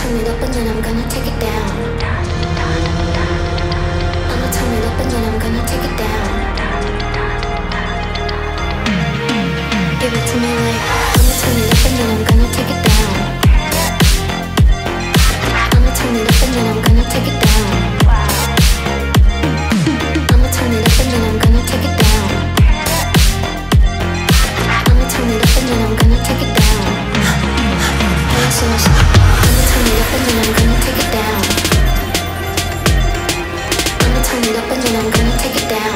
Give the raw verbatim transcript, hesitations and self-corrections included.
turn it up and then I'm gonna take it down. I'ma turn it up and then I'm gonna take it down. Give it to me like I'ma turn it up and then I'm gonna take it down. I'ma turn it up and then I'm gonna take it down. I'ma turn it up and then I'm gonna take it down. I'ma turn it up and then I'm gonna take it down. Listen, listen. I'ma turn it up and then I'm gonna take it down. I'ma turn it up and then I'm gonna take it down.